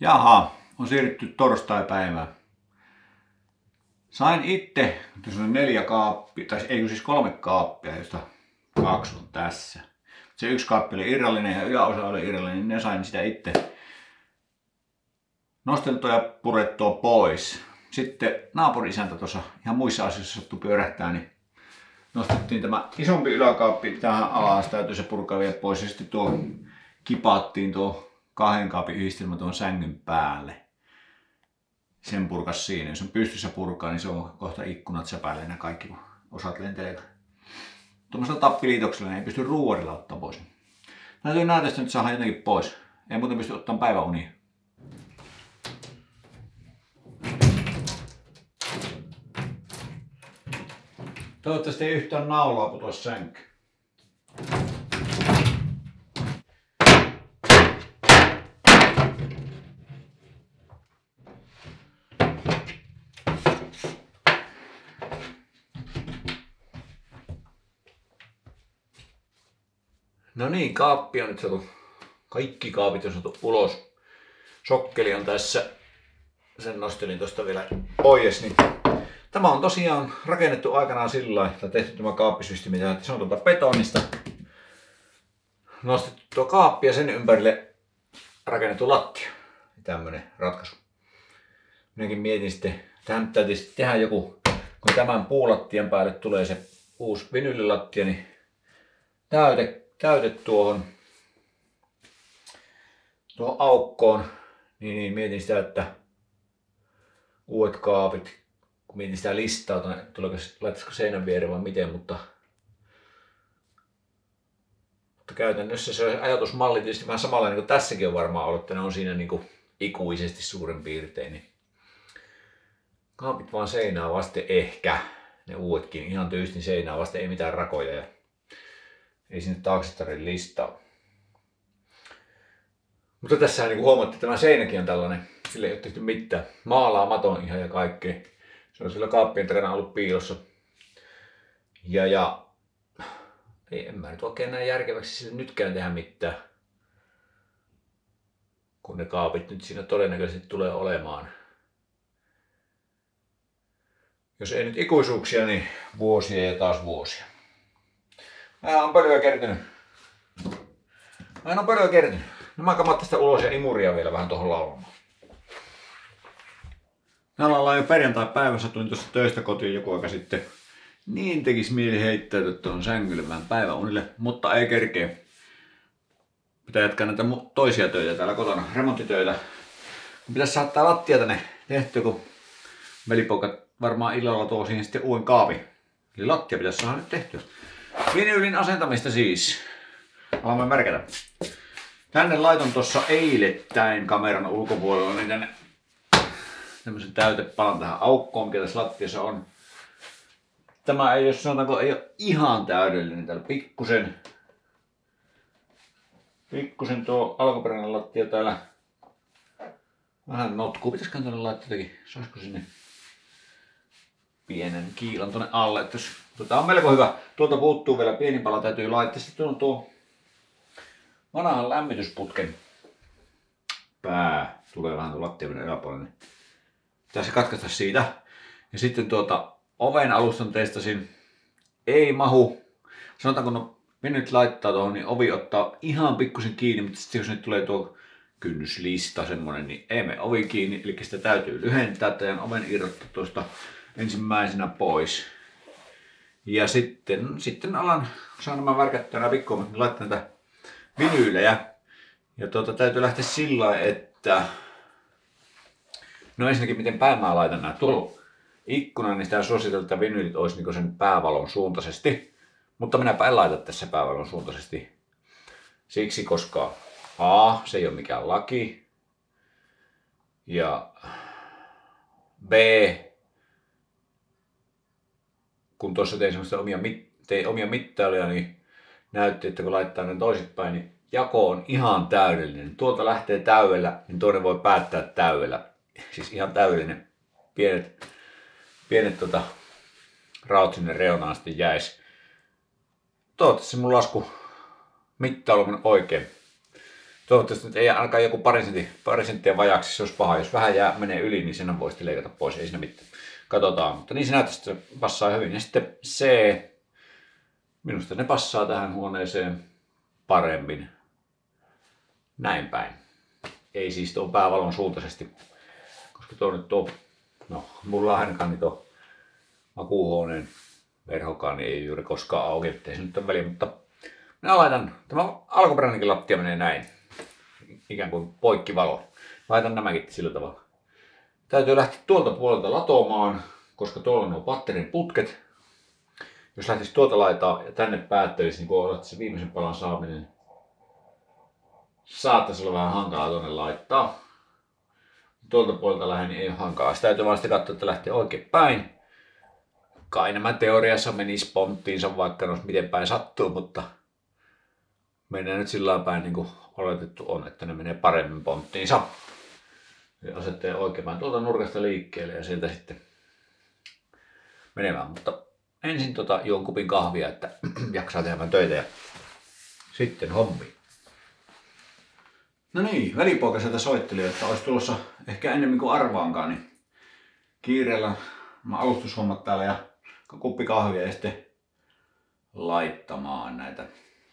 Jaha, on siirrytty torstai-päivään. Sain itse, tässä on 4 kaappia, tai ei siis 3 kaappia, josta 2 on tässä. Se yksi kaappi oli irrallinen ja yläosa oli irrallinen, niin ne sain sitä itse nosteltua ja purettua pois. Sitten naapuri-isäntä tuossa ihan muissa asioissa sattui pyörähtää, niin nostettiin tämä isompi yläkaappi tähän alas, täytyy se purkaa vielä pois ja sitten tuo kipattiin tuo 2 kaapin yhdistelmä tuon sängyn päälle. Sen purkas siinä. Jos on pystyssä purkaa, niin se on kohta ikkunat säpäilee nämä kaikki, kun osat lentelee. Tuommoisella tappiliitoksella niin ei pysty ruuarilla ottaa pois. Täytyy näytöstä nyt saada jotenkin pois. Ei muuten pysty ottamaan päiväunia. Toivottavasti ei yhtään naulaa putoa sänkyyn. No niin, kaappi on nyt saatu. Kaikki kaapit on saatu ulos. Sokkeli on tässä. Sen nostelin tuosta vielä pois. Niin tämä on tosiaan rakennettu aikanaan sillä lailla, tai tehty tämä kaappisysteemi, se on tuolta betonista. Nostettu tuo kaappi ja sen ympärille rakennettu lattia. Tämmönen ratkaisu. Minäkin mietin sitten, tähän täytyisi tehdä joku, kun tämän puulattian päälle tulee se uusi vinyylilattia, niin täyte tuohon aukkoon, niin mietin sitä, että uudet kaapit, kun mietin sitä listaa, laittaisiko seinän viereen vai miten, mutta käytännössä se ajatusmalli tietysti vähän samanlainen kuin tässäkin on varmaan ollut, että ne on siinä niin kuin ikuisesti suurin piirtein. Niin kaapit vaan seinää vasten ehkä, ne uudetkin ihan tyystin seinää vasten, ei mitään rakoja. Ja ei sinne taakse tarvitse listaa. Mutta tässä niin huomattiin, että tämä seinäkin on tällainen, sille ei ole tehty mitään. Maalaamaton ihan ja kaikkea. Se on sillä kaappien takana ollut piilossa. Ja en mä nyt oikein näin järkeväksi sille nytkään tehdä mitään. Kun ne kaapit nyt siinä todennäköisesti tulee olemaan. Jos ei nyt ikuisuuksia, niin vuosia ja taas vuosia. Mä oon pölyä kertynyt. No mä kamat tästä ulos ja imuria vielä vähän tuohon laulamaan. Täällä ollaan jo perjantai-päivässä, tulin tuosta töistä kotiin joku aika sitten. Niin tekis mieli heittäytyä tuohon sängylle vähän päiväunille, mutta ei kerkeä. Pitää jatkaa näitä toisia töitä täällä kotona, remonttitöitä. Pitäis saada tää lattia tänne tehtyä, kun velipoika varmaan illalla tuo siihen sitten uuden kaapin. Eli lattia pitäis saada nyt tehtyä. Vinyylin asentamista siis. Alamme märkätä. Tänne laiton tuossa eilettäin kameran ulkopuolella niin tänne tämmösen täytepalan tähän aukkoon, mikä tässä lattiassa on. Tämä ei, jos sanotaanko, ei ole ihan täydellinen. Täällä pikkusen tuo alkuperäinen lattia täällä vähän notkuu. Pitäisiköhän tänne laittaa jotenkin, saisiko sinne pienen kiilan tonne alle. Että jos, on melko hyvä. Tuolta puuttuu vielä pieni pala, täytyy laittaa. Sitten on tuo vanhan lämmitysputken pää. Tulee vähän tuon lattian yläpuolelle. Niin pitäisi katkaista siitä. Ja sitten oven alustan testasin. Ei mahu. Sanotaan kun nyt laittaa tuohon, niin ovi ottaa ihan pikkusen kiinni. Mutta sitten jos nyt tulee tuo kynnyslista semmonen, niin ei mene ovi kiinni. Eli sitä täytyy lyhentää. Tämän oven irrottaa tuosta ensimmäisenä pois. Ja sitten alan, saan nämä värkättää nämä pikkuommat, niin laittaa näitä vinyylejä. Ja täytyy lähteä sillä lailla, että no ensinnäkin miten päin mä laitan nämä. Tuolla ikkuna, niin sitä suositellaan, että vinyylit olisi niin sen päävalon suuntaisesti. Mutta minäpä en laita tässä päävalon suuntaisesti. Siksi, koska se ei ole mikään laki. Ja B, kun tuossa tein semmoista omia mittailuja, niin näytti, että kun laittaa ne toisinpäin, niin jako on ihan täydellinen. Tuolta lähtee täydellä, niin toinen voi päättää täydellä. Siis ihan täydellinen. Pienet raot sinne reunaan sitten jäis. Toivottavasti mun lasku mittailu on oikein. Toivottavasti nyt ei ainakaan joku pari senttiä vajaksi, se olisi paha. Jos vähän menee yli, niin sen voi sitten leikata pois, ei siinä mitään. Katsotaan, mutta niin se näyttää, että se passaa hyvin. Ja sitten C, minusta ne passaa tähän huoneeseen paremmin. Näin päin. Ei siis tuon päävalon suuntaisesti, koska tuo nyt no mulla ainakaan niin tuo makuuhuoneen verhokaan niin ei juuri koskaan auki, ettei se nyt ole väliä, mutta minä laitan, tämä alkuperäinenkin lattia menee näin, ikään kuin poikkivalo. Laitan nämäkin sillä tavalla. Täytyy lähteä tuolta puolelta latomaan, koska tuolla on nuo patterin putket. Jos lähtisi tuolta laitaa ja tänne päättelisi, niin kun olet se viimeisen palan saaminen, saattaisi olla vähän hankalaa tuonne laittaa. Tuolta puolelta lähden, niin ei ole hankalaa. Sitä täytyy vaan sitten katsoa, että lähtee oikein päin. Kai nämä teoriassa menisi ponttiinsa, vaikka ne olisi miten päin sattuu, mutta mennään nyt sillä päin niin kuin oletettu on, että ne menee paremmin ponttiinsa. Ja asetteen oikein päin tuolta nurkasta liikkeelle ja sieltä sitten menemään. Mutta ensin juon kupin kahvia, että jaksaa tehdä töitä ja sitten hommi. No niin, välipoika sieltä soitteli, että olisi tulossa ehkä enemmän kuin arvaankaan, niin kiireellä mä alustushommat täällä ja kuppi kahvia ja sitten laittamaan näitä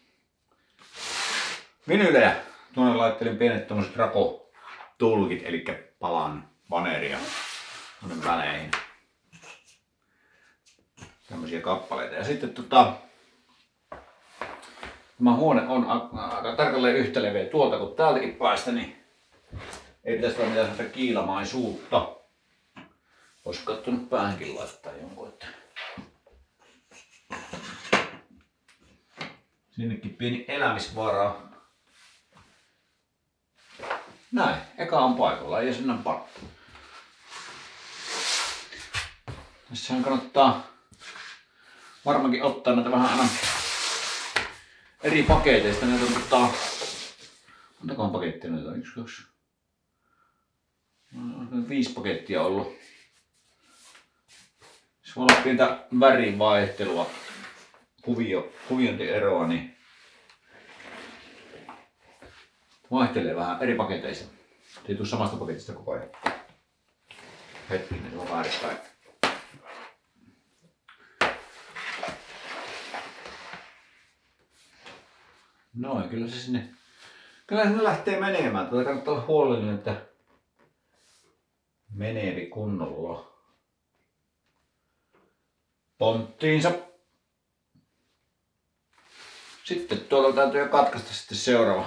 vinylejä. Tuonne laittelin pienet tommoset rakotulkit, eli palan vaneria tuonne väleihin. Tämmösiä kappaleita. Ja sitten tämä huone on aika tarkalleen yhtä leveä tuolta kuin täältäkin päästä, niin ei pitäisi olla mitään sellaista kiilamaisuutta. Olisi kattonut päähänkin laittaa jonkun. Että sinnekin pieni elämisvara. Näin, eka on paikalla, ei sen paljon. Tässähän kannattaa varmaankin ottaa näitä vähän aina eri paketeista. Näitä on montakohan pakettia näitä on? 1, 2. On 5 pakettia ollut. Jos voi olla pientä värin vaihtelua, kuviointieroa, niin vaihtelee vähän eri paketeissa. Ei tule samasta paketista koko ajan. Hetkinen, se on väärinpäin. Noin, kyllä se sinne lähtee menemään. Tätä kannattaa olla huolellinen, että meneepi kunnolla ponttiinsa. Sitten tuolta täytyy jo katkaista sitten seuraava.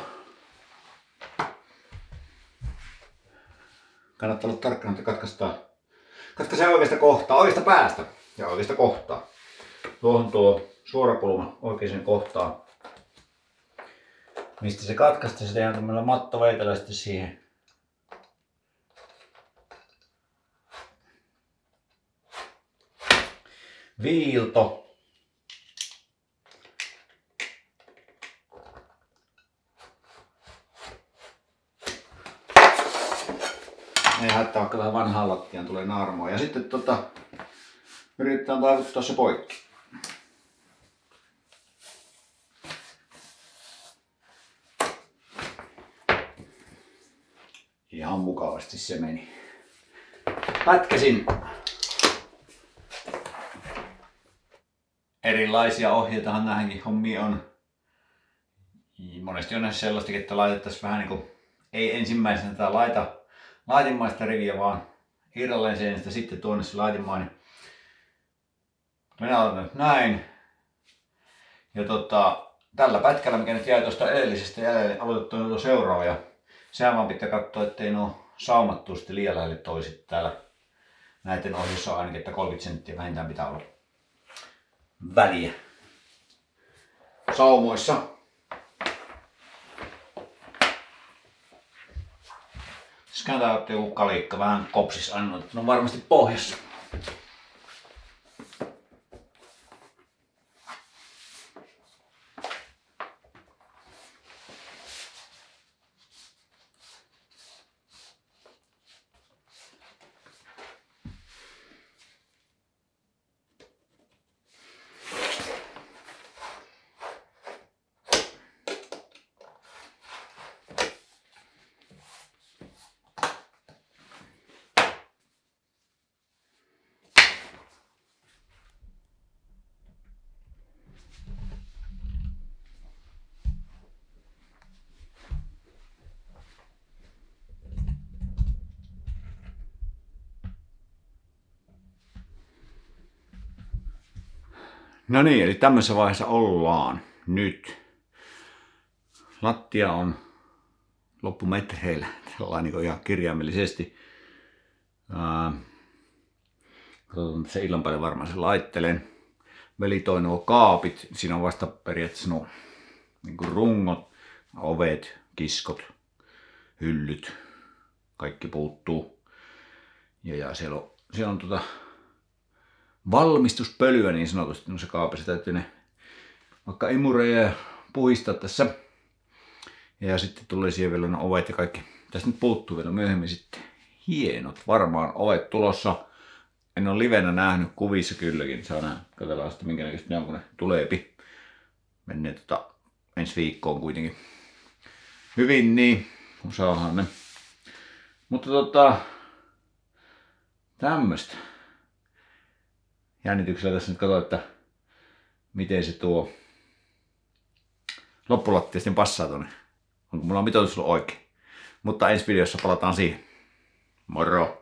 Kannattaa olla tarkkana, että katkaisee oikeasta kohtaa, oikeasta päästä ja oikeasta kohtaa. Tuohon tuo suorakulma oikeaan kohtaan. Mistä se katkaista, se tehdään tämmöllä mattoveitellä sitten siihen. Viilto. Ei haittaa, vaikka vähän vanhaan lattiaan tulee naarmoa. Ja sitten yritetään taivuttaa se poikki. Ihan mukavasti se meni. Pätkäsin erilaisia ohjeitahan näihinkin hommiin on. Monesti on näissä sellaistakin, että laitettaisiin vähän niinku, ei ensimmäisenä tätä laitinmaista riviä, vaan irralleen seinästä sitten tuonne se laitinmainen. Minä laitan nyt näin. Ja tällä pätkällä, mikä nyt jäi tuosta edellisestä jäljelle, aloitettu tuo seuraava. Ja sehän vaan pitää katsoa, ettei nuo saumat tuu sitten liian lähelle toiset täällä. Näiden ohjeissa on ainakin, että 30 senttiä vähintään pitää olla väliä saumoissa. Jos kääntää ottaa joku kalikka vähän kopsis aina, että ne on varmasti pohjassa. No niin, eli tämmöisessä vaiheessa ollaan nyt. Lattia on loppumetreillä, tällainen niin ihan kirjaimellisesti. Katsotaan, se illan päälle varmaan sen laittelen. Veli toi nuo kaapit, siinä on vasta periaatteessa nuo niin kuin rungot, ovet, kiskot, hyllyt, kaikki puuttuu. Ja siellä on valmistuspölyä niin sanotusti noissa kaapissa, täytyy ne vaikka imureja puhistaa tässä. Ja sitten tulee siihen vielä ne ovet ja kaikki. Tästä nyt puuttuu vielä myöhemmin sitten hienot varmaan ovet tulossa. En ole livenä nähnyt, kuvissa kylläkin. Saa nähdä, katsellaan sitten minkä näköistä ne on, kun ne tuleepi. Menneen ensi viikkoon kuitenkin hyvin, niin kun saadaan ne. Mutta tämmöstä. Jännityksellä tässä nyt katsotaan, että miten se tuo loppulattia sitten passaa tonne. Onko mulla mitoitus ollut oikein. Mutta ensi videossa palataan siihen. Moro!